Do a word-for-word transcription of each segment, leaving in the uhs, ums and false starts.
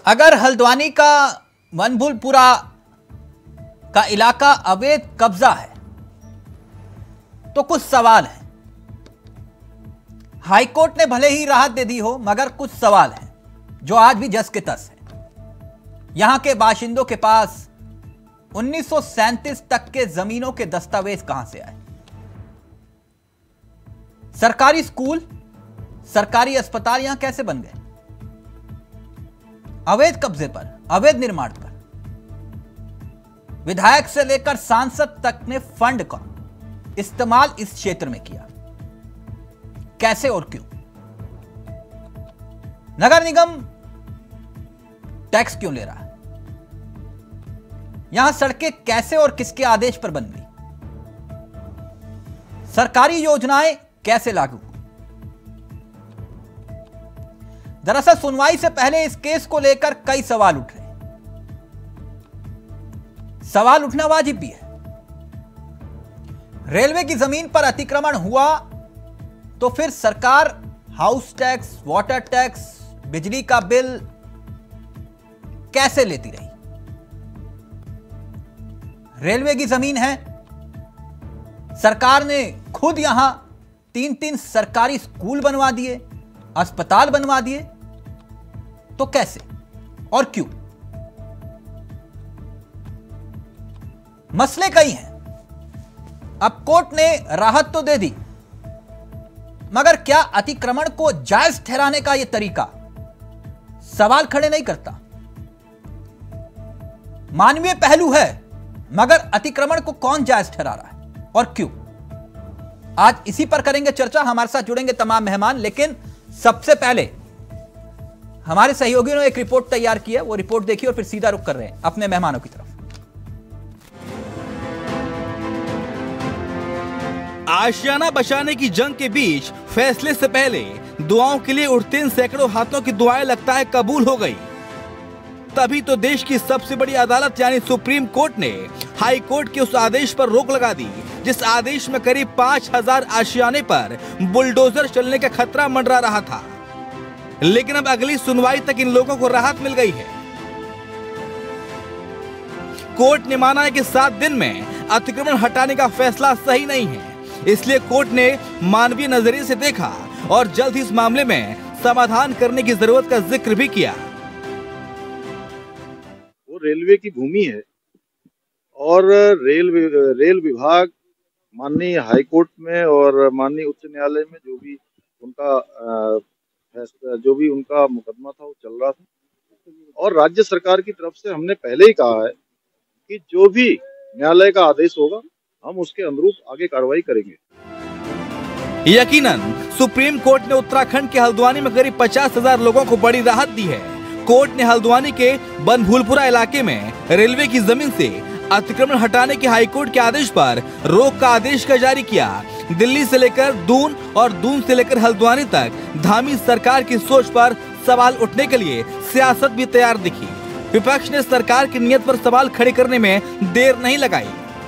अगर हल्द्वानी का मनभूलपुरा का इलाका अवैध कब्जा है तो कुछ सवाल हैं। हाईकोर्ट ने भले ही राहत दे दी हो, मगर कुछ सवाल हैं जो आज भी जस के तस है। यहां के बाशिंदों के पास उन्नीस सौ सैंतीस तक के जमीनों के दस्तावेज कहां से आए? सरकारी स्कूल, सरकारी अस्पताल यहां कैसे बन गए? अवैध कब्जे पर, अवैध निर्माण पर विधायक से लेकर सांसद तक ने फंड का इस्तेमाल इस क्षेत्र में किया। कैसे और क्यों? नगर निगम टैक्स क्यों ले रहा है? यहां सड़कें कैसे और किसके आदेश पर बन गई? सरकारी योजनाएं कैसे लागू? दरअसल सुनवाई से पहले इस केस को लेकर कई सवाल उठ रहे हैं। सवाल उठना वाजिब भी है। रेलवे की जमीन पर अतिक्रमण हुआ तो फिर सरकार हाउस टैक्स, वाटर टैक्स, बिजली का बिल कैसे लेती रही? रेलवे की जमीन है, सरकार ने खुद यहां तीन तीन सरकारी स्कूल बनवा दिए, अस्पताल बनवा दिए, तो कैसे और क्यों? मसले कई हैं। अब कोर्ट ने राहत तो दे दी, मगर क्या अतिक्रमण को जायज ठहराने का यह तरीका सवाल खड़े नहीं करता? मानवीय पहलू है, मगर अतिक्रमण को कौन जायज ठहरा रहा है और क्यों? आज इसी पर करेंगे चर्चा। हमारे साथ जुड़ेंगे तमाम मेहमान, लेकिन सबसे पहले हमारे सहयोगियों ने एक रिपोर्ट तैयार की है, वो रिपोर्ट देखिए और फिर सीधा रुख कर रहे हैं अपने मेहमानों की तरफ। आशियाना बचाने की जंग के बीच फैसले से पहले दुआओं के लिए उठते इन सैकड़ों हाथों की दुआएं लगता है कबूल हो गई। तभी तो देश की सबसे बड़ी अदालत यानी सुप्रीम कोर्ट ने हाई कोर्ट के उस आदेश पर रोक लगा दी जिस आदेश में करीब पांच हजार आशियाने पर बुलडोजर चलने का खतरा मंडरा रहा था। लेकिन अब अगली सुनवाई तक इन लोगों को राहत मिल गई है। कोर्ट ने माना है कि सात दिन में अतिक्रमण हटाने का फैसला सही नहीं है, इसलिए कोर्ट ने मानवीय नजरिए से देखा और जल्द ही इस मामले में समाधान करने की जरूरत का जिक्र भी किया। वो रेलवे की भूमि है और रेल रेल विभाग माननीय हाई कोर्ट में और माननीय उच्च न्यायालय में जो भी उनका फैसला, जो भी उनका मुकदमा था वो चल रहा था। और राज्य सरकार की तरफ से हमने पहले ही कहा है कि जो भी न्यायालय का आदेश होगा हम उसके अनुरूप आगे कार्रवाई करेंगे। यकीनन सुप्रीम कोर्ट ने उत्तराखंड के हल्द्वानी में करीब पचास हजार लोगों को बड़ी राहत दी है। कोर्ट ने हल्द्वानी के बनभूलपुरा इलाके में रेलवे की जमीन से अतिक्रमण हटाने के हाईकोर्ट के आदेश पर रोक का आदेश का जारी किया। दिल्ली से लेकर दून और दून से लेकर हल्द्वानी तक धामी सरकार की सोच पर सवाल उठने के लिए सियासत भी तैयार दिखी। विपक्ष ने सरकार की नीयत पर सवाल खड़े करने में देर नहीं लगाई।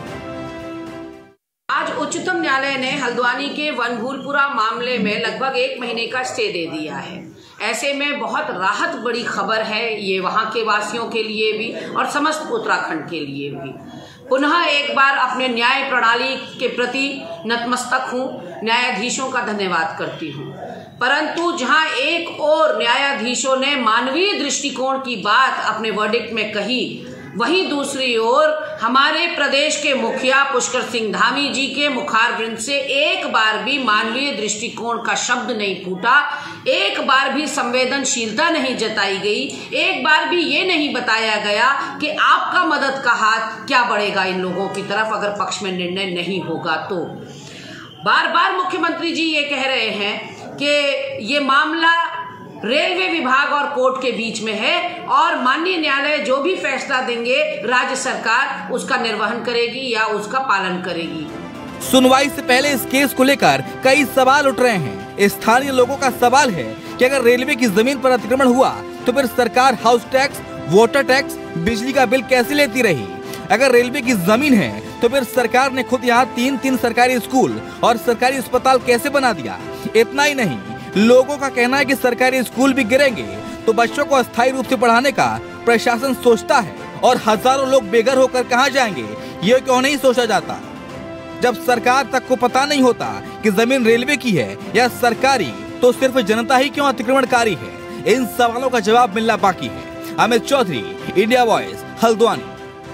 आज उच्चतम न्यायालय ने हल्द्वानी के बनभूलपुरा मामले में लगभग एक महीने का स्टे दे दिया है। ऐसे में बहुत राहत बड़ी खबर है ये वहां के वासियों के लिए भी और समस्त उत्तराखंड के लिए भी। पुनः एक बार अपने न्याय प्रणाली के प्रति नतमस्तक हूँ, न्यायाधीशों का धन्यवाद करती हूँ। परंतु जहां एक और न्यायाधीशों ने मानवीय दृष्टिकोण की बात अपने वर्डिक्ट में कही, वहीं दूसरी ओर हमारे प्रदेश के मुखिया पुष्कर सिंह धामी जी के मुखारविंद से एक बार भी मानवीय दृष्टिकोण का शब्द नहीं फूटा, एक बार भी संवेदनशीलता नहीं जताई गई, एक बार भी ये नहीं बताया गया कि आपका मदद का हाथ क्या बढ़ेगा इन लोगों की तरफ अगर पक्ष में निर्णय नहीं होगा तो। बार बार मुख्यमंत्री जी ये कह रहे हैं कि ये मामला रेलवे विभाग और कोर्ट के बीच में है और माननीय न्यायालय जो भी फैसला देंगे राज्य सरकार उसका निर्वहन करेगी या उसका पालन करेगी। सुनवाई से पहले इस केस को लेकर कई सवाल उठ रहे हैं। स्थानीय लोगों का सवाल है कि अगर रेलवे की जमीन पर अतिक्रमण हुआ तो फिर सरकार हाउस टैक्स, वाटर टैक्स, बिजली का बिल कैसे लेती रही? अगर रेलवे की जमीन है तो फिर सरकार ने खुद यहाँ तीन तीन सरकारी स्कूल और सरकारी अस्पताल कैसे बना दिया? इतना ही नहीं, लोगों का कहना है कि सरकारी स्कूल भी गिरेंगे तो बच्चों को अस्थायी रूप से पढ़ाने का प्रशासन सोचता है और हजारों लोग बेघर होकर कहां जाएंगे, ये क्यों नहीं सोचा जाता? जब सरकार तक को पता नहीं होता कि जमीन रेलवे की है या सरकारी, तो सिर्फ जनता ही क्यों अतिक्रमणकारी है? इन सवालों का जवाब मिलना बाकी है। Amit Chaudhary, India voice, Haldwani.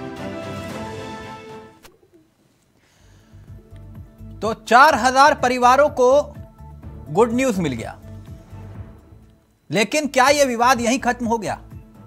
तो चार हजार परिवारों को गुड न्यूज मिल गया, लेकिन क्या यह विवाद यहीं खत्म हो गया?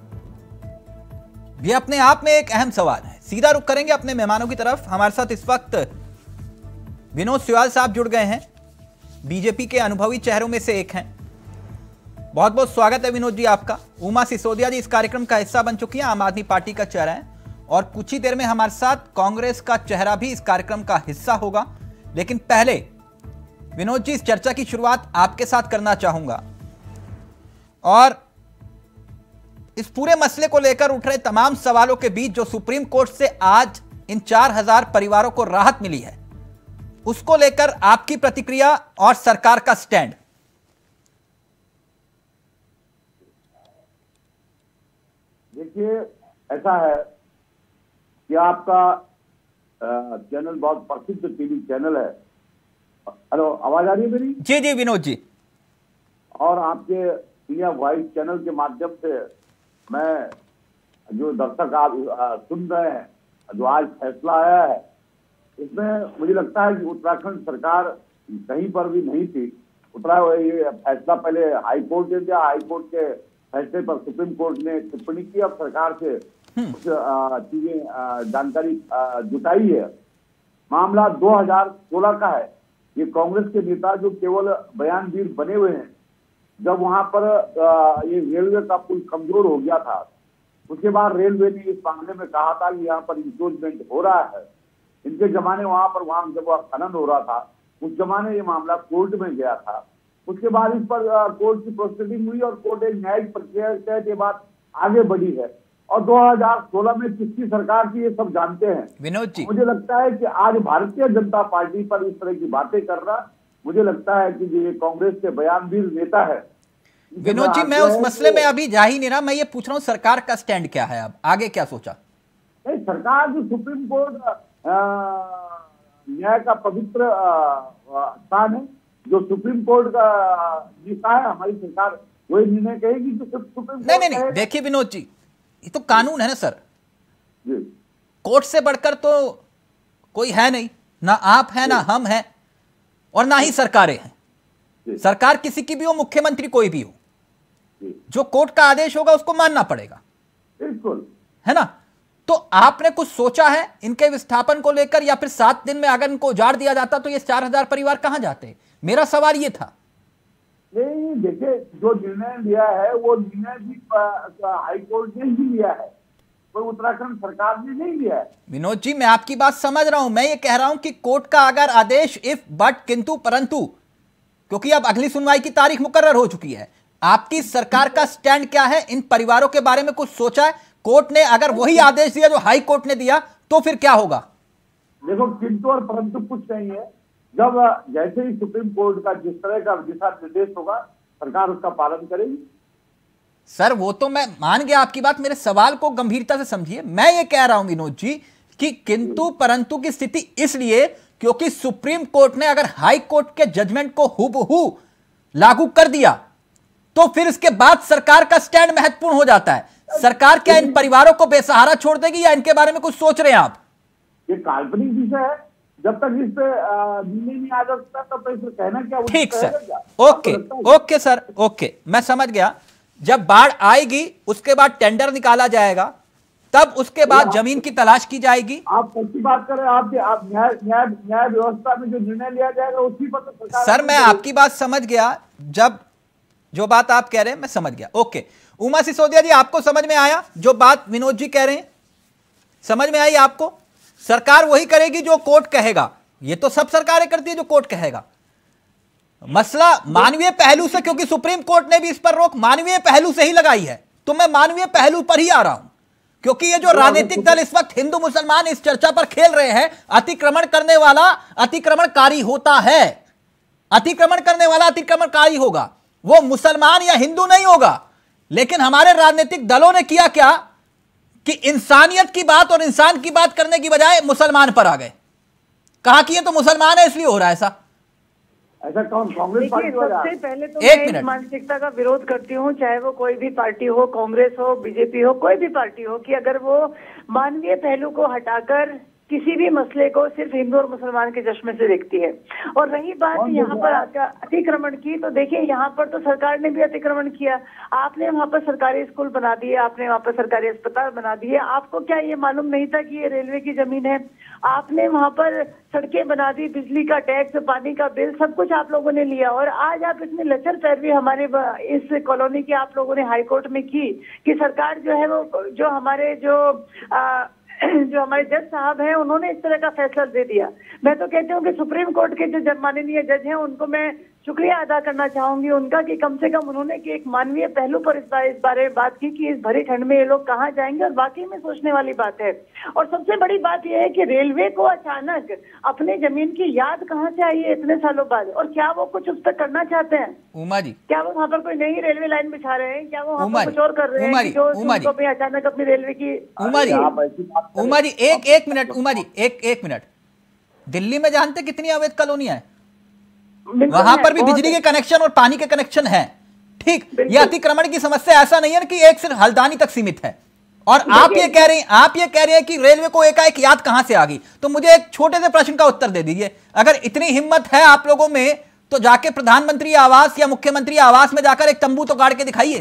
यह अपने आप में एक अहम सवाल है। सीधा रुख करेंगे अपने मेहमानों की तरफ। हमारे साथ इस वक्त विनोद सिवाल साहब जुड़ गए हैं, बीजेपी के अनुभवी चेहरों में से एक हैं। बहुत बहुत स्वागत है विनोद जी आपका। उमा सिसोदिया जी इस कार्यक्रम का हिस्सा बन चुकी हैं, आम आदमी पार्टी का चेहरा है, और कुछ ही देर में हमारे साथ कांग्रेस का चेहरा भी इस कार्यक्रम का हिस्सा होगा। लेकिन पहले विनोद जी, इस चर्चा की शुरुआत आपके साथ करना चाहूंगा, और इस पूरे मसले को लेकर उठ रहे तमाम सवालों के बीच जो सुप्रीम कोर्ट से आज इन चार हजार परिवारों को राहत मिली है, उसको लेकर आपकी प्रतिक्रिया और सरकार का स्टैंड। देखिए, ऐसा है कि आपका चैनल बहुत प्रसिद्ध टीवी चैनल है। हेलो, आवाज आ रही है मेरी? जी जी विनोद जी। और आपके इंडिया वॉइस चैनल के माध्यम से मैं, जो दर्शक आप सुन रहे हैं, जो आज फैसला आया है, इसमें मुझे लगता है कि उत्तराखंड सरकार कहीं पर भी नहीं थी। उत्तराखंड ये फैसला पहले हाई कोर्ट ने दिया, हाई कोर्ट के फैसले पर सुप्रीम कोर्ट ने टिप्पणी की, अब सरकार से कुछ चीजें जानकारी जुटाई है। मामला दो हजार सोलह का है। ये कांग्रेस के नेता जो केवल बयानवीर बने हुए हैं, जब वहां पर ये रेलवे का पुल कमजोर हो गया था, उसके बाद रेलवे ने इस मामले में कहा था कि यहाँ पर इंक्रोचमेंट हो रहा है। इनके जमाने वहां पर वहां जब खनन हो रहा था, उस जमाने ये मामला कोर्ट में गया था। उसके बाद इस पर कोर्ट की प्रोसीडिंग हुई और कोर्ट एक न्यायिक प्रक्रिया के तहत ये बात आगे बढ़ी है। और दो हजार सोलह में किसकी सरकार थी ये सब जानते हैं विनोद जी। मुझे लगता है कि आज भारतीय जनता पार्टी पर इस तरह की बातें कर रहा, मुझे लगता है कि ये कांग्रेस के बयानवीर नेता है। विनोद जी, मैं उस मसले में अभी जा ही नहीं रहा, मैं ये पूछ रहा हूँ सरकार का स्टैंड क्या है, अब आगे क्या सोचा? नहीं, सरकार जो सुप्रीम कोर्ट न्याय का पवित्र स्थान है, जो सुप्रीम कोर्ट का जिसका है, हमारी सरकार वही निर्णय कहेगी जो सुप्रीम कोर्ट। नहीं नहीं नहीं, देखिए विनोद जी, ये तो कानून है ना सर जी। कोर्ट से बढ़कर तो कोई है नहीं, ना आप है ना हम हैं, और ना ही सरकारें हैं। सरकार किसी की भी हो, मुख्यमंत्री कोई भी हो, जो कोर्ट का आदेश होगा उसको मानना पड़ेगा, बिल्कुल, है ना? तो आपने कुछ सोचा है इनके विस्थापन को लेकर, या फिर सात दिन में अगर इनको उजाड़ दिया जाता तो ये चार हजार परिवार कहां जाते? मेरा सवाल ये था। नहीं, देखिए, जो निर्णय लिया है वो निर्णय भी हाई कोर्ट ने ही लिया है, कोई उत्तराखंड सरकार ने नहीं लिया है। विनोद जी, मैं आपकी बात समझ रहा हूं, मैं ये कह रहा हूं कि कोर्ट का अगर आदेश इफ बट किंतु परंतु, क्योंकि अब अगली सुनवाई की तारीख मुकर्रर हो चुकी है, आपकी सरकार का स्टैंड क्या है? इन परिवारों के बारे में कुछ सोचा है? कोर्ट ने अगर वही आदेश दिया जो हाई कोर्ट ने दिया तो फिर क्या होगा? देखो, किंतु और परंतु कुछ नहीं है। जब जैसे ही सुप्रीम कोर्ट का जिस तरह का दिशा निर्देश होगा, सरकार उसका पालन करेगी। सर वो तो मैं मान गया आपकी बात, मेरे सवाल को गंभीरता से समझिए। मैं ये कह रहा हूं विनोद जी कि किंतु परंतु की स्थिति इसलिए क्योंकि सुप्रीम कोर्ट ने अगर हाई कोर्ट के जजमेंट को हुबहू लागू कर दिया तो फिर इसके बाद सरकार का स्टैंड महत्वपूर्ण हो जाता है। सरकार क्या इन परिवारों को बेसहारा छोड़ देगी, या इनके बारे में कुछ सोच रहे हैं आप? ये काल्पनिक विषय है, जब तक इस पे निर्णय नहीं आ जाता तब तक इसे कहना क्या? ठीक sir, okay okay sir, okay, मैं समझ गया। जब बाढ़ आएगी उसके बाद टेंडर निकाला जाएगा, तब उसके बाद जमीन की तलाश की जाएगी। आप कैसी बात कर रहे हैं? आपके आप न्याय न्याय न्याय व्यवस्था में जो निर्णय लिया जाएगा उसी पर तो सरकार। सर मैं आपकी बात समझ गया, जब जो बात आप कह रहे हैं मैं समझ गया। ओके, उमा सिसोदिया जी, आपको समझ में आया जो बात विनोद जी कह रहे हैं? समझ में आई आपको? सरकार वही करेगी जो कोर्ट कहेगा। ये तो सब सरकारें करती है जो कोर्ट कहेगा। मसला मानवीय पहलू से, क्योंकि सुप्रीम कोर्ट ने भी इस पर रोक मानवीय पहलू से ही लगाई है, तो मैं मानवीय पहलू पर ही आ रहा हूं, क्योंकि ये जो राजनीतिक दल इस वक्त हिंदू मुसलमान इस चर्चा पर खेल रहे हैं, अतिक्रमण करने वाला अतिक्रमणकारी होता है, अतिक्रमण करने वाला अतिक्रमणकारी होगा, वो मुसलमान या हिंदू नहीं होगा। लेकिन हमारे राजनीतिक दलों ने किया क्या कि इंसानियत की बात और इंसान की बात करने की बजाय मुसलमान पर आ गए, कहा कि ये तो मुसलमान है इसलिए हो रहा है ऐसा। ऐसा कौन? कांग्रेस पार्टी वाला? सबसे पहले तो एक मैं मिनट। इस मानसिकता का विरोध करती हूँ, चाहे वो कोई भी पार्टी हो, कांग्रेस हो, बीजेपी हो, कोई भी पार्टी हो, कि अगर वो मानवीय पहलू को हटाकर किसी भी मसले को सिर्फ हिंदू और मुसलमान के चश्मे से देखती है। और रही बात यहाँ पर आकर अतिक्रमण की, तो देखिए यहाँ पर तो सरकार ने भी अतिक्रमण किया। आपने वहाँ पर सरकारी स्कूल बना दिए, आपने वहाँ पर सरकारी अस्पताल बना दिए। आपको क्या ये मालूम नहीं था कि ये रेलवे की जमीन है? आपने वहाँ पर सड़कें बना दी, बिजली का टैक्स, पानी का बिल, सब कुछ आप लोगों ने लिया। और आज आप इतनी लचर पैरवी हमारे इस कॉलोनी की आप लोगों ने हाईकोर्ट में की कि सरकार जो है वो, जो हमारे जो आ, जो हमारे जज साहब हैं, उन्होंने इस तरह का फैसला दे दिया। मैं तो कहती हूँ कि सुप्रीम कोर्ट के जो माननीय जज हैं, उनको मैं शुक्रिया अदा करना चाहूंगी उनका कि कम से कम उन्होंने कि एक मानवीय पहलू पर इस, बार, इस बारे में बात की कि इस भरी ठंड में ये लोग कहाँ जाएंगे। और वाकई में सोचने वाली बात है। और सबसे बड़ी बात यह है कि रेलवे को अचानक अपने जमीन की याद कहाँ से आई है इतने सालों बाद? और क्या वो कुछ उस पर करना चाहते हैं? उमा जी, क्या वो वहाँ पर कोई नई रेलवे लाइन बिछा रहे हैं? क्या वो वहाँ उमा पर जी, कुछ और कर रहे उमा हैं जी, कि जो उमा जी। उनको भी अचानक अपनी रेलवे की? उमा जी, आप ऐसी बात करें। उमा जी, एक एक मिनट, उमा जी, एक एक मिनट। दिल्ली में जानते कितनी अवैध कॉलोनियां हैं? बिल्कुल वहां है, पर भी बहुत बिजली है। के कनेक्शन और पानी के कनेक्शन हैं। ठीक, ये बिल्कुल। अतिक्रमण की समस्या ऐसा नहीं है कि एक सिर्फ हल्द्वानी तक सीमित है। और आप ये कह रहे हैं आप ये कह रहे हैं कि रेलवे को एकाएक याद कहां से आ गई? तो मुझे एक छोटे से प्रश्न का उत्तर दे दीजिए। अगर इतनी हिम्मत है आप लोगों में तो जाके प्रधानमंत्री आवास या मुख्यमंत्री आवास में जाकर एक तंबू तो गाड़ के दिखाइए।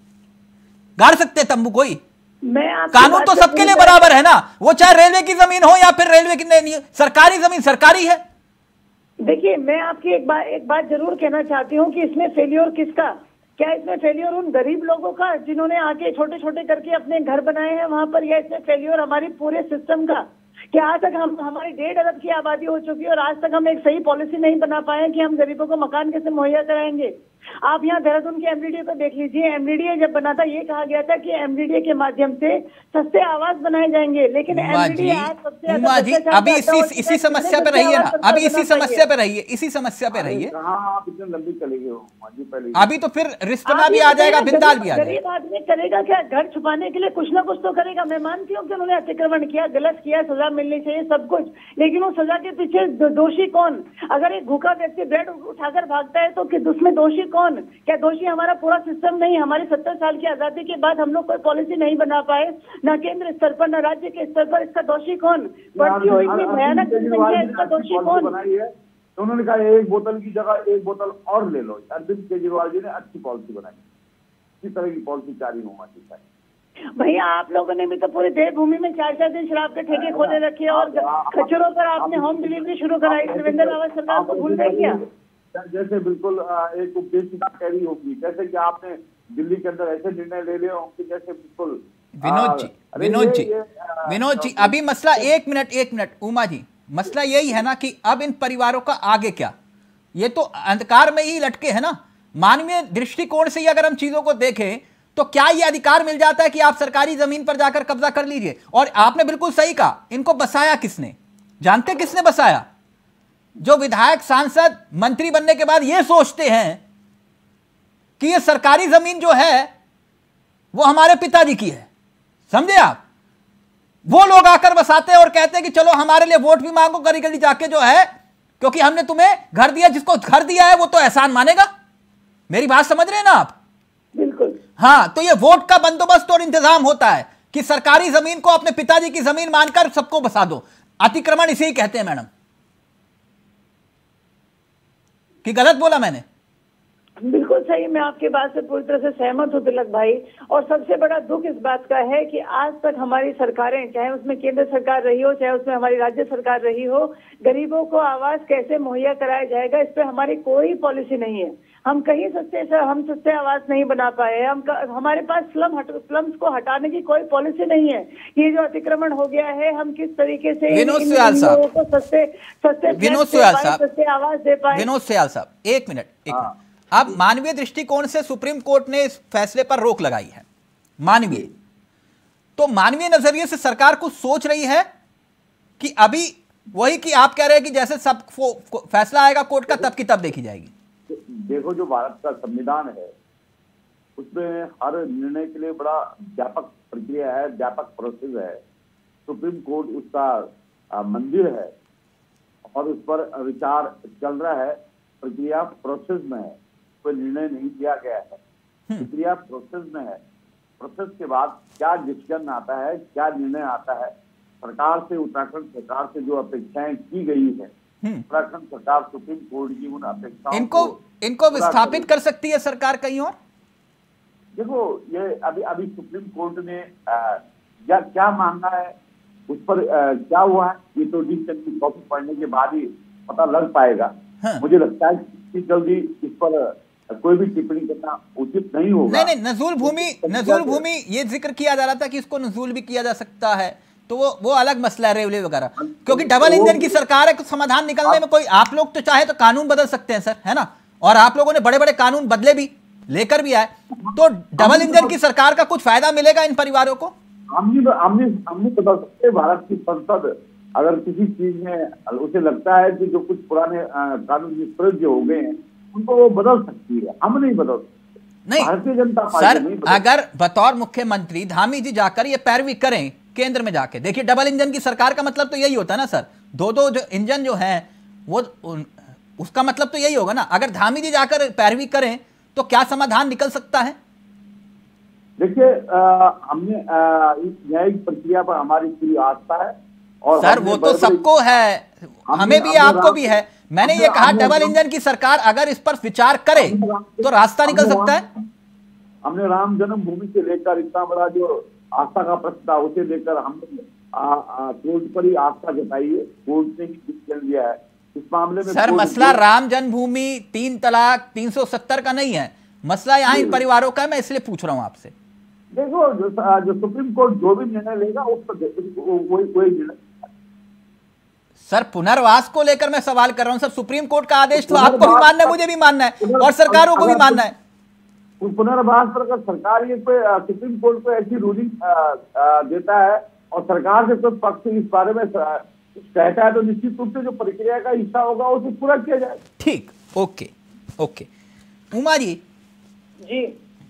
गाड़ सकते तंबू कोई? मैं आपकी कानून बात तो से सबके पूरी लिए तरह- बराबर है ना, वो चाहे रेलवे की जमीन हो या फिर रेलवे की नहीं, सरकारी जमीन सरकारी है। देखिए, मैं आपकी एक बात एक बात जरूर कहना चाहती हूँ कि इसमें फेल्योर किसका? क्या इसमें फेल्योर उन गरीब लोगों का जिन्होंने आके छोटे छोटे करके अपने घर बनाए हैं वहां पर, या इसमें फेल्योर हमारी पूरे सिस्टम का? क्या आज तक हम हमारी डेढ़ अरब की आबादी हो चुकी है और आज तक हम एक सही पॉलिसी नहीं बना पाए कि हम गरीबों को मकान कैसे मुहैया कराएंगे? आप यहाँ देहरादून के एमडीडीए को देख लीजिए। एमडीडीए जब बना था, ये कहा गया था कि एमडीडीए के माध्यम से सस्ते आवास बनाए जाएंगे, लेकिन उमा जी, एमडीडीए आज सबसे ज्यादा उमा जी, भ्रष्टाचार अभी करता है और इसी इसी कितने समस्या पे सस्ते रहिए ना, आवास सरकार अभी इसी बना पाई है। समस्या पे रहिए, इसी समस्या पे रहिए। कहाँ आप इतने लंबी चले गए हो माजी? पहले अभी तो फिर रिश्तना आप भी ये आ जाएगा, बताइए, बिंदाल भी आ गरीब- जाएगा। गरीब आदमी करेगा क्या? घर छुपाने के लिए कुछ ना कुछ तो करेगा। मैं मानती हूँ कि उन्होंने अतिक्रमण किया, गलत किया, सजा मिलनी चाहिए, सब कुछ, लेकिन उस सजा के पीछे दो- दोषी कौन? अगर एक भूखा व्यक्ति बेड उठाकर भागता है तो कि उसमें दोषी कौन? क्या दोषी हमारा पूरा सिस्टम नहीं? हमारी सत्तर साल की आजादी के बाद हम लोग कोई पॉलिसी नहीं बना पाए, न केंद्र स्तर पर न राज्य के स्तर पर। इसका दोषी कौन? बढ़ती हुई इतनी भयानक जनसंख्या है, इसका दोषी कौन? बनाई है तो उन्होंने कहा एक बोतल की जगह एक बोतल और ले लो। अरविंद केजरीवाल जी ने अच्छी पॉलिसी बनाई। किस तरह की पॉलिसी जारी होना चाहिए? भैया, आप लोगों ने भी तो पूरी देवभूमि में चार चार दिन शराब के ठेके खोले रखे और खच्चरों पर आपने होम डिलीवरी शुरू कराई। त्रिवेंद्र रावत सरकार को भूल गई क्या? जैसे बिल्कुल एक उपदेशिका कह रही होगी, जैसे कि आपने दिल्ली के अंदर ऐसे निर्णय ले लिए होंगे जैसे बिल्कुल। विनोद जी, विनोद जी, विनोद जी, अभी मसला एक मिनट एक मिनट उमा जी, मसला यही है ना कि अब इन परिवारों का आगे क्या? ये तो अंधकार में ही लटके है ना। मानवीय दृष्टिकोण से ही अगर हम चीजों को देखें तो क्या ये अधिकार मिल जाता है कि आप सरकारी जमीन पर जाकर कब्जा कर लीजिए? और आपने बिल्कुल सही कहा, इनको बसाया किसने? जानते किसने बसाया? जो विधायक, सांसद, मंत्री बनने के बाद ये सोचते हैं कि ये सरकारी जमीन जो है वो हमारे पिताजी की है, समझे आप? वो लोग आकर बसाते हैं और कहते हैं कि चलो हमारे लिए वोट भी मांगो गली गली जाके, जो है क्योंकि हमने तुम्हें घर दिया। जिसको घर दिया है वो तो एहसान मानेगा। मेरी बात समझ रहे हैं ना आप? बिल्कुल। हाँ, तो ये वोट का बंदोबस्त और इंतजाम होता है कि सरकारी जमीन को अपने पिताजी की जमीन मानकर सबको बसा दो। अतिक्रमण इसे ही कहते हैं मैडम। कि गलत बोला मैंने? बिल्कुल सही, मैं आपके बात से पूरी तरह से सहमत हूँ तिलक भाई। और सबसे बड़ा दुख इस बात का है कि आज तक हमारी सरकारें, चाहे उसमें केंद्र सरकार रही हो चाहे उसमें हमारी राज्य सरकार रही हो, गरीबों को आवास कैसे मुहैया कराया जाएगा इस पर हमारी कोई पॉलिसी नहीं है। हम कहीं सस्ते से हम सस्ते आवास नहीं बना पाए। हम हमारे पास स्लम हट, स्लम्स को हटाने की कोई पॉलिसी नहीं है। ये जो अतिक्रमण हो गया है, हम किस तरीके से विनोद इन- सुयाल इन साहब, लोगों को सस्ते सस्ते विनोद फ्लैट दे सुयाल पाएं, साहब, सस्ते आवास दे पाए। विनोद सुयाल साहब, एक मिनट एक मिनट। अब मानवीय दृष्टिकोण से सुप्रीम कोर्ट ने इस फैसले पर रोक लगाई है। मानवीय, तो मानवीय नजरिए से सरकार कुछ सोच रही है कि अभी वही कि आप कह रहे हैं कि जैसे सब फैसला आएगा कोर्ट का तब की तब देखी जाएगी? देखो, जो भारत का संविधान है उसमें हर निर्णय के लिए बड़ा व्यापक प्रक्रिया है, व्यापक प्रोसेस है। सुप्रीम कोर्ट उसका आ, मंदिर है और उस पर विचार चल रहा है। प्रक्रिया प्रोसेस में है, कोई निर्णय नहीं दिया गया है, प्रक्रिया प्रोसेस में है। प्रोसेस के बाद क्या डिसीजन आता है, क्या निर्णय आता है, सरकार से, उत्तराखंड सरकार से जो अपेक्षाएं की गई है, उत्तराखंड सरकार सुप्रीम कोर्ट की उन अपेक्षाओं इनको इनको विस्थापित कर सकती है सरकार कहीं और। देखो, ये अभी अभी सुप्रीम कोर्ट ने आ, क्या क्या मानना है, उस पर आ, क्या हुआ है, ये तो डिसीजन की कॉपी पढ़ने के बाद ही पता लग पाएगा। हाँ। मुझे लगता है कि जल्दी इस पर कोई भी टिप्पणी करना उचित नहीं होगा। नहीं नहीं, नजूल भूमि नजूल भूमि ये जिक्र किया जा रहा था कि इसको नजूल भी किया जा सकता है, तो वो वो अलग मसला है, रेलवे वगैरह, क्योंकि डबल इंजन की सरकार है, कुछ समाधान निकलने में कोई, आप लोग तो चाहे तो कानून बदल सकते हैं सर, है ना, और आप लोगों ने बड़े बड़े कानून बदले भी, लेकर भी आए, तो डबल इंजन की सरकार का कुछ फायदा मिलेगा इन परिवारों को? हम नहीं बदल सकते। भारत की संसद अगर किसी चीज में उसे लगता है कि जो कुछ पुराने कानून निष्प्रयोग जो हो गए हैं उनको वो बदल सकती है, हम नहीं बदल सकते। नहीं भारतीय जनता पार्टी सर, नहीं अगर बतौर मुख्यमंत्री धामी जी जाकर ये पैरवी करें केंद्र में जाके, देखिए डबल इंजन की सरकार का मतलब तो यही होता है ना सर, दो दो जो इंजन जो हैं वो उसका मतलब तो यही होगा ना। अगर धामी जी जाकर पैरवी करें तो क्या समाधान निकल सकता है? देखिए, हमने इस न्यायिक प्रक्रिया पर हमारी पूरी आस्था है और सर वो तो सबको है, हमें भी, आपको भी है। मैंने ये कहा डबल इंजन की सरकार अगर इस पर विचार करे तो रास्ता निकल सकता है। हमने राम जन्मभूमि से लेकर इतना बड़ा जो आस्था का प्रश्न था उसे लेकर हमने कोर्ट पर ही आस्था जताई है, कोर्ट ने डिसीजन लिया है इस मामले में। सर मसला राम जन्मभूमि, तीन तलाक, तीन सौ सत्तर का नहीं है, मसला यहाँ इन परिवारों का है, मैं इसलिए पूछ रहा हूँ आपसे। देखो, जो जो सुप्रीम कोर्ट जो भी निर्णय लेगा उस पर वही वही निर्णय। सर पुनर्वास को लेकर मैं सवाल कर रहा हूं सर, सुप्रीम कोर्ट का आदेश तो आपको भी मानना है, मुझे भी मानना है और सरकारों को भी मानना है। पुनर्वास पर अगर सरकार ये सुप्रीम कोर्ट को ऐसी रूलिंग देता है और सरकार से कोई पक्ष इस बारे में कहता है तो निश्चित रूप से जो प्रक्रिया का हिस्सा होगा उसे पूरा किया जाए। ठीक, ओके ओके। उमा जी जी,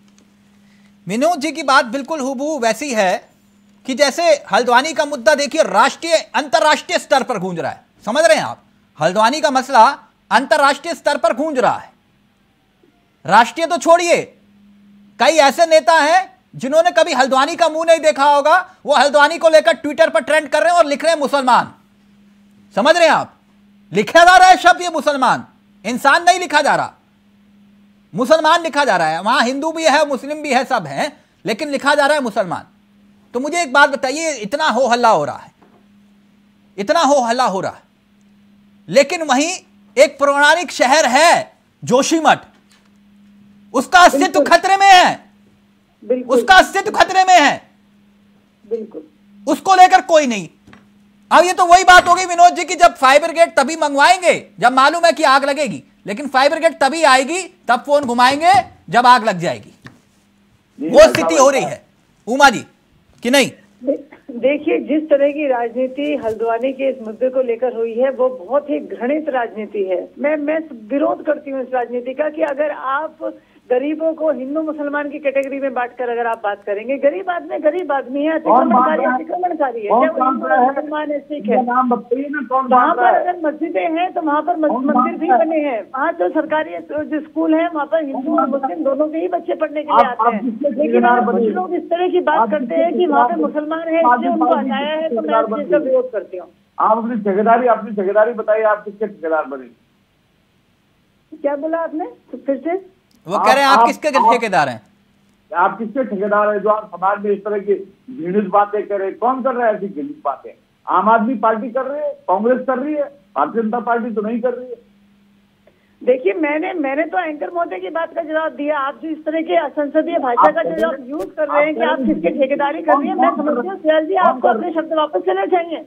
विनोद जी की बात बिल्कुल हुबहू वैसी है कि जैसे हल्द्वानी का मुद्दा देखिए राष्ट्रीय अंतरराष्ट्रीय स्तर पर गूंज रहा है, समझ रहे हैं आप, हल्द्वानी का मसला अंतरराष्ट्रीय स्तर पर गूंज रहा है। राष्ट्रीय तो छोड़िए, कई ऐसे नेता हैं जिन्होंने कभी हल्द्वानी का मुंह नहीं देखा होगा, वो हल्द्वानी को लेकर ट्विटर पर ट्रेंड कर रहे हैं और लिख रहे हैं मुसलमान। समझ रहे हैं आप, लिखा जा रहा है शब्द ये मुसलमान, इंसान नहीं लिखा जा रहा, मुसलमान लिखा जा रहा है। वहां हिंदू भी है, मुस्लिम भी है, सब है, लेकिन लिखा जा रहा है मुसलमान। तो मुझे एक बात बताइए, इतना हो हल्ला हो रहा है, इतना हो हल्ला हो रहा है, लेकिन वहीं एक पौराणिक शहर है जोशीमठ, उसका अस्तित्व खतरे में है, उसका अस्तित्व खतरे में है, बिल्कुल, उसको लेकर कोई नहीं। अब ये तो वही बात हो गई विनोद जी की जब फायर ब्रिगेड तभी मंगवाएंगे जब मालूम है कि आग लगेगी, लेकिन फायर ब्रिगेड तभी आएगी तब फोन घुमाएंगे जब आग लग जाएगी। वो स्थिति हो रही है उमा जी कि नहीं? देखिए, जिस तरह की राजनीति हल्द्वानी के इस मुद्दे को लेकर हुई है वो बहुत ही घृणित राजनीति है। मैं मैं विरोध करती हूँ इस राजनीति का कि अगर आप गरीबों को हिंदू मुसलमान की कैटेगरी में बांटकर अगर आप बात करेंगे, गरीब आदमी गरीब आदमी है, अतिक्रमणकारी अतिक्रमणकारी है, मुसलमान है, सिख है। वहाँ पर अगर मस्जिदें हैं तो वहाँ पर मंदिर भी बने हैं, वहाँ जो सरकारी जो स्कूल है वहाँ पर हिंदू और मुस्लिम दोनों के ही बच्चे पढ़ने के लिए आते हैं। लेकिन अगर कुछ लोग इस तरह की बात करते हैं कि वहाँ पे मुसलमान है इसलिए उनको हटाया है, तो मैं इसका विरोध करती हूँ। आप अपनी ठेकेदारी अपनी ठेकेदारी बताइए, आप किसके ठेकेदार बने? क्या बोला आपने फिर से? वो कह रहे हैं आप किसके ठेकेदार हैं? आप किसके ठेकेदार हैं जो आप समाज में इस तरह की घृणित बातें कर रहे हैं? कौन कर रहा है ऐसी घृणित बातें? आम आदमी पार्टी कर रही है, कांग्रेस कर रही है, भारतीय जनता पार्टी तो नहीं कर रही है। देखिए, मैंने मैंने तो एंकर महोदय की बात का जवाब दिया। आप जो इस तरह के असंसदीय भाषा का जवाब यूज कर रहे हैं कि आप किसके ठेकेदारी कर रही है, मैं समझती हूँ सियाल जी आपको अपने शब्द वापस लेने चाहिए।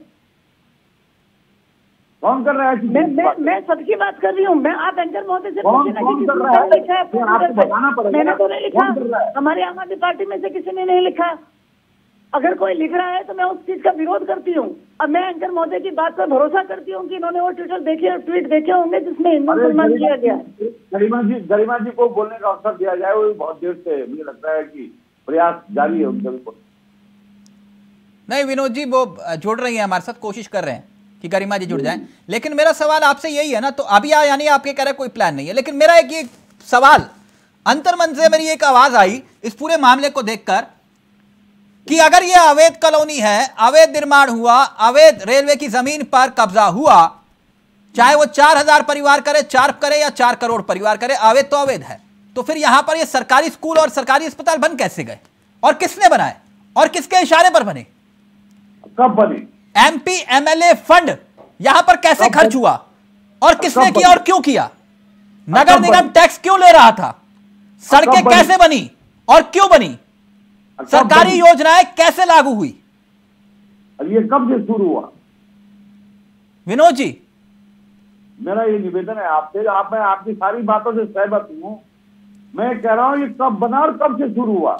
कौन कर रहा है? मैं मैं मैं सबकी बात कर रही हूँ। मैं आप एंकर महोदय से कौन कौन कर रहा है? आपको बताना पड़ेगा। मैंने तो नहीं लिखा, हमारे आम आदमी पार्टी में से किसी ने नहीं लिखा। अगर कोई लिख रहा है तो मैं उस चीज का विरोध करती हूँ। अब मैं एंकर महोदय की बात पर भरोसा करती हूँ कि इन्होंने वो ट्विटर देखे ट्वीट देखे होंगे जिसमें हिंदू मुसलमान किया गया है। गरिमा जी गरिमा जी को बोलने का अवसर दिया जाए, वो बहुत देर से मुझे लगता है कि प्रयास जारी है उनके ऊपर। नहीं विनोद जी, वो जुड़ रही है हमारे साथ, कोशिश कर रहे हैं कि गरिमा जी जुड़ जाएं। लेकिन मेरा सवाल आपसे यही है ना, तो अभी आ, यानी आपके कह रहे कोई प्लान नहीं है, लेकिन मेरा एक ये सवाल अंतर्मन से मेरी एक आवाज आई इस पूरे मामले को देखकर कि अगर ये अवैध कॉलोनी है, अवैध निर्माण हुआ, अवैध रेलवे की जमीन पर कब्जा हुआ, चाहे वो चार हजार परिवार करे, चार करे या चार करोड़ परिवार करे, अवैध तो अवैध है, तो फिर यहां पर ये सरकारी स्कूल और सरकारी अस्पताल बन कैसे गए और किसने बनाए और किसके इशारे पर बने? कब बने? एमपी एमएलए फंड यहां पर कैसे खर्च हुआ और किसने किया और क्यों किया? नगर निगम टैक्स क्यों ले रहा था? सड़कें कैसे बनी और क्यों बनी? सरकारी योजनाएं कैसे लागू हुई? ये कब से शुरू हुआ? विनोद जी, मेरा ये निवेदन है आपसे, आप मैं आपकी सारी बातों से सहमत हूं। मैं कह रहा हूं ये कब बना और कब से शुरू हुआ?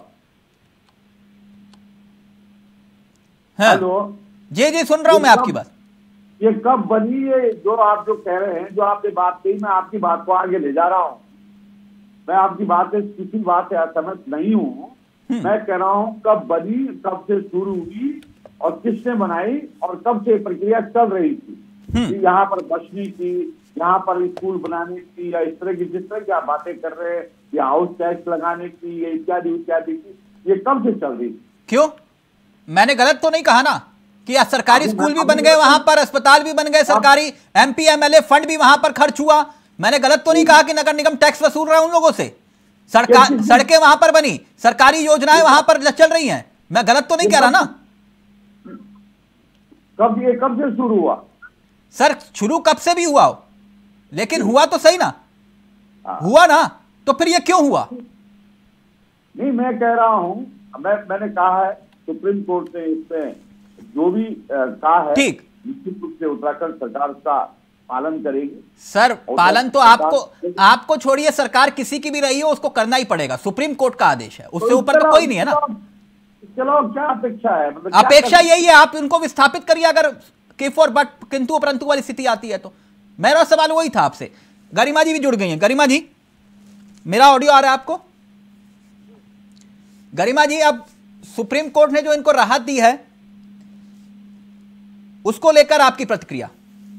हेलो जी जी सुन रहा हूं मैं आपकी बात। ये कब बनी? ये जो आप जो कह रहे हैं, जो आपने बात कही, मैं आपकी बात को आगे ले जा रहा हूं। मैं आपकी बात से किसी बात से असहमत नहीं हूं। मैं कह रहा हूं कब बनी, कब से शुरू हुई और किसने बनाई और कब से प्रक्रिया चल रही थी कि यहाँ पर बसने की, यहाँ पर स्कूल बनाने की, या इस तरह की जिस तरह की आप बातें कर रहे हैं, या हाउस टैक्स लगाने की, या इत्यादि इत्यादि की, ये कब से चल रही थी? क्यों? मैंने गलत तो नहीं कहा ना कि सरकारी स्कूल भी बन गए, वहां पर अस्पताल भी बन गए, सरकारी एमपी एमएलए फंड भी वहां पर खर्च हुआ। मैंने गलत तो नहीं कहा कि नगर निगम टैक्स वसूल रहा है उन लोगों से, सरकार सड़कें वहां पर बनी, सरकारी योजनाएं वहां पर चल रही हैं। मैं गलत तो नहीं कह रहा ना? कब ये कब से शुरू हुआ? सर शुरू कब से भी हुआ हो, लेकिन हुआ तो सही ना, हुआ ना, तो फिर ये क्यों हुआ? नहीं, मैं कह रहा हूं, मैं मैंने कहा है सुप्रीम कोर्ट ने इसमें जो भी कहा है, ठीक, निश्चित रूप से उत्तराखंड सरकार का पालन करेगी। सर पालन तो आपको आपको छोड़िए, सरकार किसी की भी रही हो उसको करना ही पड़ेगा, सुप्रीम कोर्ट का आदेश है, उससे ऊपर तो कोई नहीं है ना। चलो क्या अपेक्षा है? मतलब अपेक्षा यही है, आप उनको विस्थापित करिए अगर किफ और बट किंतु परंतु वाली स्थिति आती है तो। मेरा सवाल वही था आपसे। गरिमा जी भी जुड़ गई हैं। गरिमा जी, मेरा ऑडियो आ रहा है आपको? गरिमा जी, अब सुप्रीम कोर्ट ने जो इनको राहत दी है उसको लेकर आपकी प्रतिक्रिया?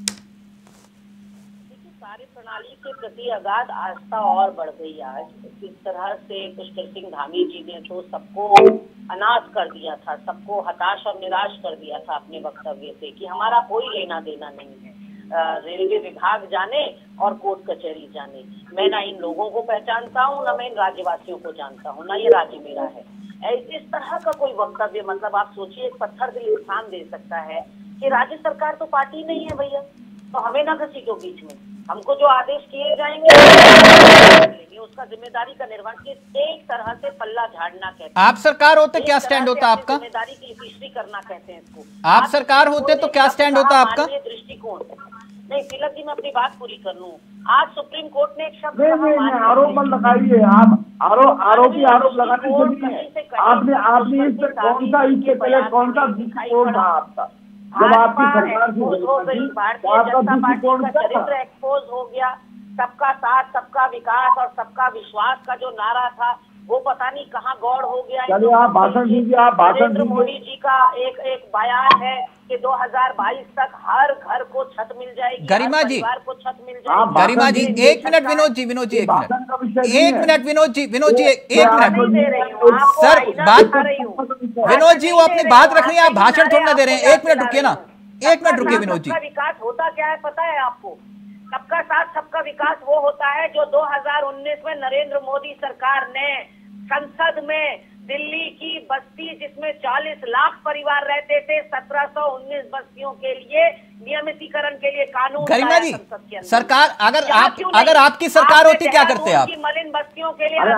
प्रणाली के प्रति अगाध आस्था और बढ़ गई। आज किस तरह से पुष्कर सिंह धामी जी ने तो सबको अनाथ कर दिया था, सबको हताश और निराश कर दिया था अपने वक्तव्य से कि हमारा कोई लेना देना नहीं है, रेलवे विभाग जाने और कोर्ट कचहरी जाने। मैं ना इन लोगों को पहचानता हूँ, ना मैं इन राज्यवासियों को जानता हूँ, ना ये राज्य मेरा है। इस तरह का कोई वक्तव्य, मतलब आप सोचिए, एक पत्थर दिल इंसान दे सकता है कि राज्य सरकार तो पार्टी नहीं है भैया, तो हमें ना घसीटो बीच में, हमको जो आदेश किए जाएंगे उसका जिम्मेदारी का निर्वहन किस एक तरह से पल्ला झाड़ना कहते हैं। आप सरकार होते क्या स्टैंड होता आपका? जिम्मेदारी की हिस्ट्री करना कहते हैं इसको। आप सरकार होते तो क्या स्टैंड होता आपका? दृष्टिकोण नहीं, तिलक जी मैं अपनी बात पूरी कर लूं। आज सुप्रीम कोर्ट ने एक शब्द आरोप मत लगाइए, आप आरोप आरोपी आरोप लगाने से नहीं है। आपने आपने इस पर कौन सा इससे पहले कौन सा दृष्टिकोण था आपका जब आपकी सरकार हो गई? भारतीय जनता पार्टी का चरित्र एक्सपोज हो गया। सबका साथ, सबका विकास और सबका विश्वास का जो नारा था वो पता नहीं कहाँ गौड़ हो गया। चलिए आप भाषण दीजिए, आप भाषण दीजिए। मोदी जी का एक एक बयान है कि दो हज़ार बाईस तक हर घर को छत मिल जाएगी, गरिमा जी को छत मिल जाएगी। गरिमा जी एक मिनट, विनोद जी विनोद जी एक मिनट एक मिनट विनोद जी विनोद जी एक मिनट सर बात, विनोद जी वो अपनी बात रख रही है, आप भाषण थोड़ा दे रहे हैं। एक मिनट रुकिए ना, एक मिनट रुकिए विनोद जी। विकास होता क्या है पता है आपको? सबका साथ सबका विकास वो होता है जो दो हज़ार उन्नीस में नरेंद्र मोदी सरकार ने संसद में दिल्ली की बस्ती जिसमें चालीस लाख परिवार रहते थे, सत्रह सौ उन्नीस बस्तियों के लिए नियमितीकरण के लिए कानून। गरिमा जी, सरकार अगर आप अगर आपकी सरकार होती क्या करते आप? मलिन बस्तियों के लिए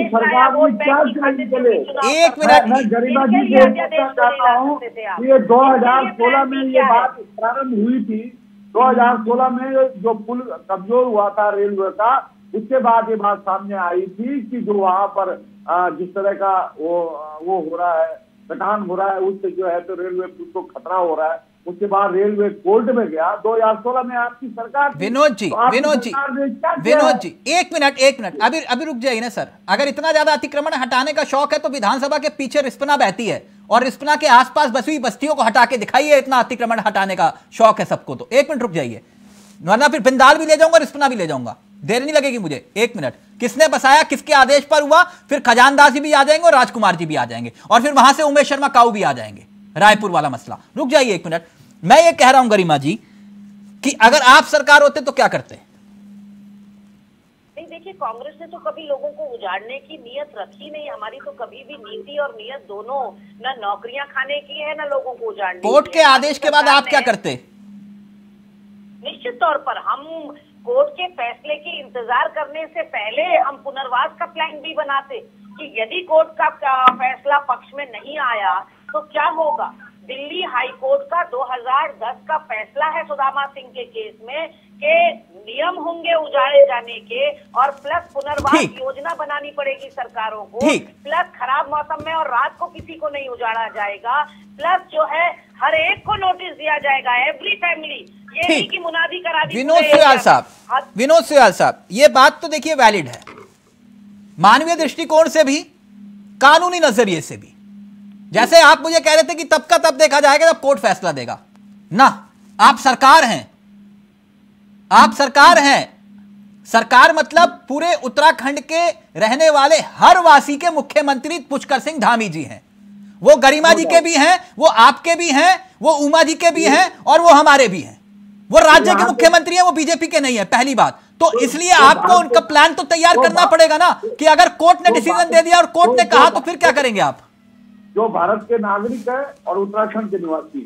एक मिनट, गरिमा जी चाहता हूँ, ये दो हजार सोलह में ये बात प्रारंभ हुई थी। दो हजार सोलह में जो पुल कमजोर हुआ था रेलवे का, उसके बाद ये बात सामने आई थी कि जो वहां पर जिस तरह का वो वो हो रहा है, कटान हो रहा है, उससे जो है तो रेलवे को खतरा हो रहा है। उसके बाद रेलवे कोर्ट में गया। दो हजार सोलह में आपकी सरकार, विनोद जी तो विनोद जी विनोद जी एक मिनट एक मिनट अभी अभी रुक जाइए ना सर। अगर इतना ज्यादा अतिक्रमण हटाने का शौक है तो विधानसभा के पीछे रिस्पना बहती है और रिस्पना के आसपास बसी हुई बस्तियों को हटा के दिखाइए। इतना अतिक्रमण हटाने का शौक है सबको तो एक मिनट रुक जाइए, वरना फिर बिंदाल भी ले जाऊंगा, रिस्पना भी ले जाऊंगा, देर नहीं लगेगी मुझे। एक मिनट, किसने बसाया, किसके आदेश पर हुआ, फिर खजानदास जी भी आ जाएंगे और राजकुमार जी भी आ जाएंगे और फिर वहां से उमेश शर्मा काऊ भी आ जाएंगे। रायपुर वाला मसला, रुक जाइए एक मिनट। मैं ये कह रहा हूं गरिमा जी कि अगर आप सरकार होते तो क्या करते? नहीं, देखिए कांग्रेस ने तो कभी लोगों को उजाड़ने की नियत रखी नहीं। हमारी तो कभी भी नीति और नियत दोनों, ना नौकरियां खाने की है ना लोगों को उजाड़ने की। कोर्ट के आदेश के बाद आप क्या करते? निश्चित तौर पर हम कोर्ट के फैसले के इंतजार करने से पहले हम पुनर्वास का प्लान भी बनाते कि यदि कोर्ट का फैसला पक्ष में नहीं आया तो क्या होगा। दिल्ली हाई कोर्ट का दो हज़ार दस का फैसला है सुदामा सिंह के केस में कि नियम होंगे उजाड़े जाने के और प्लस पुनर्वास योजना बनानी पड़ेगी सरकारों को, प्लस खराब मौसम में और रात को किसी को नहीं उजाड़ा जाएगा, प्लस जो है हर एक को नोटिस दिया जाएगा, एवरी फैमिली। ये नहीं कि मुनादी करा दी। विनोद सुयाल साहब विनोद सुयाल साहब ये बात तो देखिए वैलिड है, मानवीय दृष्टिकोण से भी, कानूनी नजरिए से भी। जैसे आप मुझे कह रहे थे कि तब का तब देखा जाएगा जब कोर्ट फैसला देगा ना। आप सरकार हैं, आप सरकार हैं। सरकार मतलब पूरे उत्तराखंड के रहने वाले हर वासी के मुख्यमंत्री पुष्कर सिंह धामी जी हैं। वो गरिमा जी के भी हैं, वो आपके भी हैं, वो उमा जी के भी हैं और वो हमारे भी हैं। वो राज्य के मुख्यमंत्री हैं, वो बीजेपी के नहीं है, पहली बात। तो इसलिए आपको उनका प्लान तो तैयार करना पड़ेगा ना कि अगर कोर्ट ने डिसीजन दे दिया और कोर्ट ने कहा तो फिर क्या करेंगे आप? जो भारत के नागरिक है और उत्तराखंड के निवासी।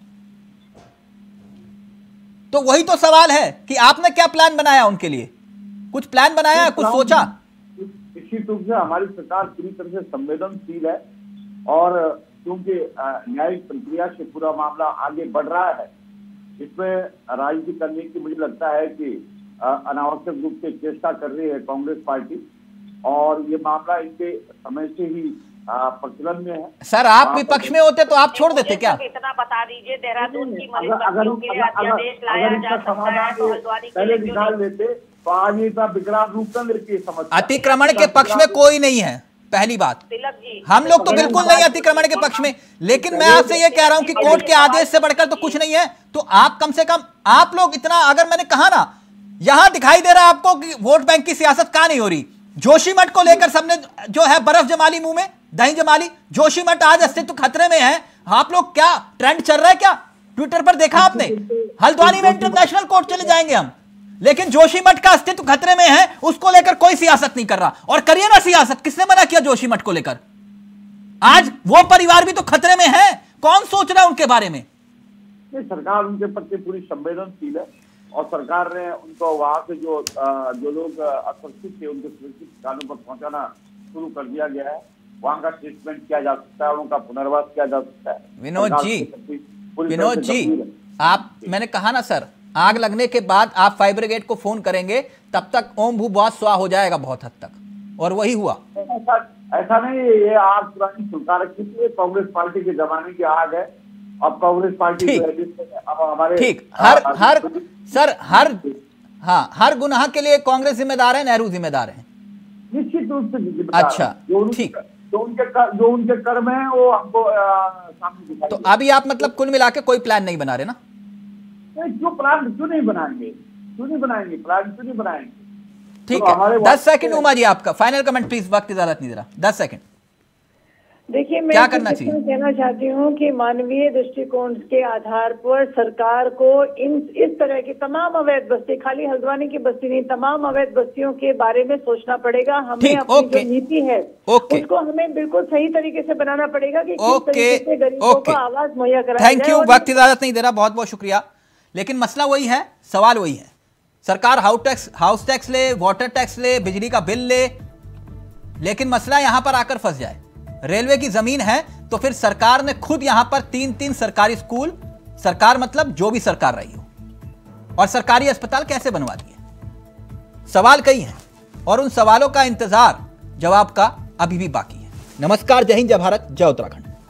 तो वही तो सवाल है कि आपने क्या प्लान बनाया उनके लिए? कुछ प्लान बनाया, कुछ सोचा? निश्चित रूप से हमारी सरकार पूरी तरह से संवेदनशील है और क्योंकि न्यायिक प्रक्रिया से पूरा मामला आगे बढ़ रहा है, इसमें राजनीति करने की मुझे लगता है कि अनावश्यक रूप से चेष्टा कर रही है कांग्रेस पार्टी और ये मामला इनके समय से ही प्रचलन में है। सर आप विपक्ष में होते तो आप छोड़ देते क्या? इतना बता दीजिए, देहरादून की मरीजों के लिए अध्यादेश लाया जा सकता है तो हल्द्वानी पहले निकाल देते तो आज इतना विकराल रूप न लेके समस्या। अतिक्रमण के पक्ष में कोई नहीं है, पहली बात। हम लोग तो बिल्कुल नहीं अतिक्रमण के पक्ष में, लेकिन मैं आपसे ये कह रहा हूं कि कोर्ट के आदेश से बढ़कर तो कुछ नहीं है। तो आप कम से कम, आप लोग इतना, अगर मैंने कहा ना, यहां दिखाई दे रहा है आपको कि वोट बैंक की सियासत कहां नहीं हो रही। जोशीमठ को लेकर सबने जो है बर्फ जमाली मुंह में, दही जमाली। जोशीमठ आज अस्तित्व खतरे में है। आप लोग क्या ट्रेंड चल रहा है क्या ट्विटर पर देखा आपने? हल्द्वानी में इंटरनेशनल कोर्ट चले जाएंगे हम, लेकिन जोशीमठ का अस्तित्व खतरे में है, उसको लेकर कोई सियासत नहीं कर रहा। और करिए ना सियासत, किसने मना किया जोशीमठ को लेकर? आज वो परिवार भी तो खतरे में है, कौन सोच रहा है उनके बारे में? सरकार उनके प्रति पूरी संवेदनशील है और सरकार ने उनको वहां से जो जो लोग असुरक्षित थे उनके सुरक्षित स्थानों पर पहुंचाना शुरू कर दिया गया है। वहां का ट्रीटमेंट किया जा सकता है, उनका पुनर्वास किया जा सकता है। विनोद जी विनोद जी आप, मैंने कहा ना सर, आग लगने के बाद आप फायर ब्रिगेड को फोन करेंगे, तब तक ओम भू बहुत स्वा हो जाएगा बहुत हद तक, और वही हुआ। ऐसा ऐसा नहीं, ये आग पुरानी सुलगा रखी थी, कांग्रेस पार्टी के जमाने की आग है। अब कांग्रेस पार्टी अब हमारे ठीक हर हर सर हर हाँ हर गुनाह के लिए कांग्रेस जिम्मेदार है, नेहरू जिम्मेदार है निश्चित रूप से जिम्मेदार। अच्छा ठीक, जो उनके जो उनके कर्म है वो हमको सामने दिखाई। तो अभी आप मतलब कुल मिला के कोई प्लान नहीं बना रहे ना? क्यों प्लान क्यों नहीं बनाएंगे, क्यों नहीं बनाएंगे प्लान, क्यों नहीं बनाएंगे? ठीक है, दस सेकंड उमा जी आपका फाइनल कमेंट प्लीज, वक्त इजाजत नहीं दे रहा, दस सेकंड। देखिए मैं क्या करना चाहिए? कहना चाहती हूँ कि मानवीय दृष्टिकोण के आधार पर सरकार को इन इस तरह की तमाम अवैध बस्ती, खाली हल्द्वानी की बस्ती नहीं, तमाम अवैध बस्तियों के बारे में सोचना पड़ेगा। हमें अपनी जो नीति है उसको हमें बिल्कुल सही तरीके से बनाना पड़ेगा कि किस तरीके से गरीबों को आवाज मुहैया कराया जाए। थैंक यू, वक्त इजाजत नहीं दे रहा, बहुत बहुत शुक्रिया। लेकिन मसला वही है, सवाल वही है, सरकार हाउस टैक्स हाउस टैक्स ले, वाटर टैक्स ले, बिजली का बिल ले, लेकिन मसला यहां पर आकर फंस जाए। रेलवे की जमीन है तो फिर सरकार ने खुद यहां पर तीन तीन सरकारी स्कूल, सरकार मतलब जो भी सरकार रही हो, और सरकारी अस्पताल कैसे बनवा दिए? सवाल कई हैं और उन सवालों का इंतजार जवाब का अभी भी बाकी है। नमस्कार, जय हिंद, जय भारत, जय उत्तराखंड।